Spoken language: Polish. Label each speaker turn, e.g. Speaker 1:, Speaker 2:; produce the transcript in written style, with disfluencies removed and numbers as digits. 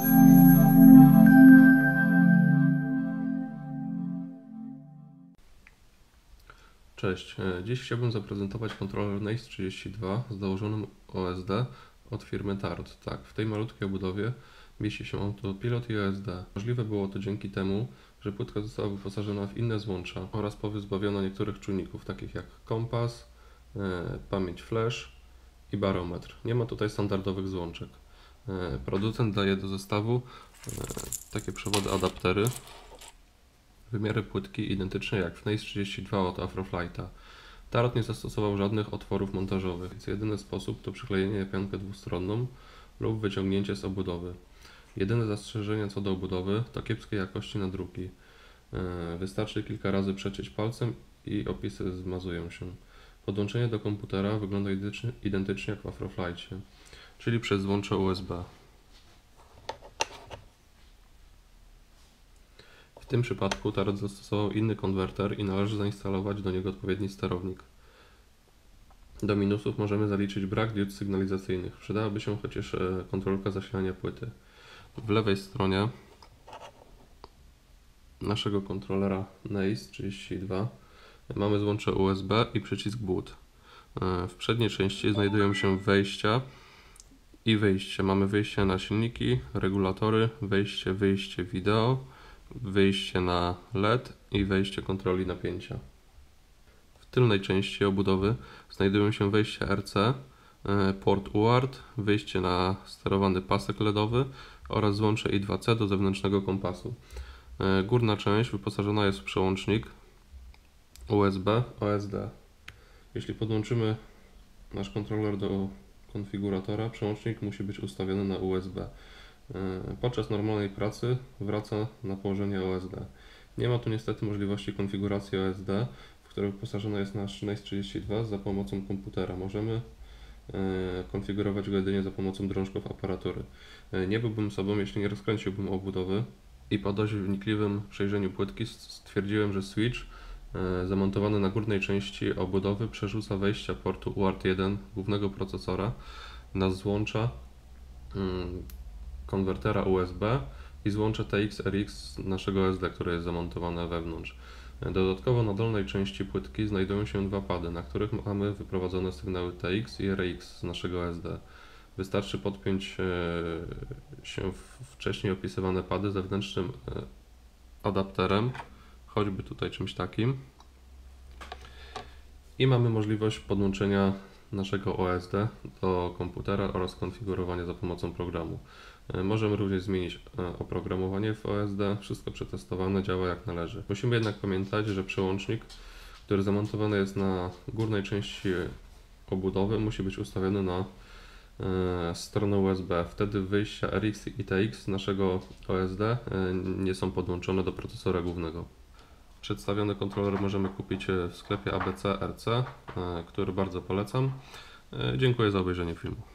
Speaker 1: Cześć, dziś chciałbym zaprezentować kontroler NACE32 z dołożonym OSD od firmy Tarot. Tak, w tej malutkiej obudowie mieści się autopilot i OSD. Możliwe było to dzięki temu, że płytka została wyposażona w inne złącza oraz powyzbawiono niektórych czujników, takich jak kompas, pamięć flash i barometr. Nie ma tutaj standardowych złączek. Producent daje do zestawu takie przewody adaptery. Wymiary płytki identyczne jak w NACE32 od Afroflighta. Tarot nie zastosował żadnych otworów montażowych, więc jedyny sposób to przyklejenie na piankę dwustronną lub wyciągnięcie z obudowy. Jedyne zastrzeżenia co do obudowy to kiepskiej jakości nadruki. Wystarczy kilka razy przeciąć palcem i opisy zmazują się. Podłączenie do komputera wygląda identycznie jak w Afroflightie, czyli przez złącze USB. W tym przypadku Tarot zastosował inny konwerter i należy zainstalować do niego odpowiedni sterownik. Do minusów możemy zaliczyć brak diod sygnalizacyjnych. Przydałaby się chociaż kontrolka zasilania płyty. W lewej stronie naszego kontrolera NACE32 mamy złącze USB i przycisk boot. W przedniej części znajdują się wejścia i wyjście. Mamy wyjście na silniki, regulatory, wejście, wyjście wideo, wyjście na LED i wejście kontroli napięcia. W tylnej części obudowy znajdują się wejście RC, port UART, wyjście na sterowany pasek LEDowy oraz złącze I2C do zewnętrznego kompasu. Górna część wyposażona jest w przełącznik USB-OSD. Jeśli podłączymy nasz kontroler do konfiguratora, przełącznik musi być ustawiony na USB. Podczas normalnej pracy wraca na położenie OSD. Nie ma tu niestety możliwości konfiguracji OSD, w której wyposażony jest nasz NACE32 za pomocą komputera. Możemy konfigurować go jedynie za pomocą drążków aparatury. Nie byłbym sobą, jeśli nie rozkręciłbym obudowy i po dość wnikliwym przejrzeniu płytki stwierdziłem, że switch zamontowany na górnej części obudowy przerzuca wejścia portu UART1 głównego procesora na złącza konwertera USB i złącze TX-RX naszego SD, które jest zamontowane wewnątrz. Dodatkowo na dolnej części płytki znajdują się dwa pady, na których mamy wyprowadzone sygnały TX i RX z naszego SD. Wystarczy podpiąć się wcześniej opisywane pady zewnętrznym adapterem, choćby tutaj czymś takim, i mamy możliwość podłączenia naszego OSD do komputera oraz konfigurowania za pomocą programu. Możemy również zmienić oprogramowanie w OSD, wszystko przetestowane, działa jak należy. Musimy jednak pamiętać, że przełącznik, który zamontowany jest na górnej części obudowy, musi być ustawiony na stronę USB. Wtedy wyjścia RX i TX naszego OSD nie są podłączone do procesora głównego. Przedstawiony kontroler możemy kupić w sklepie ABC RC, który bardzo polecam. Dziękuję za obejrzenie filmu.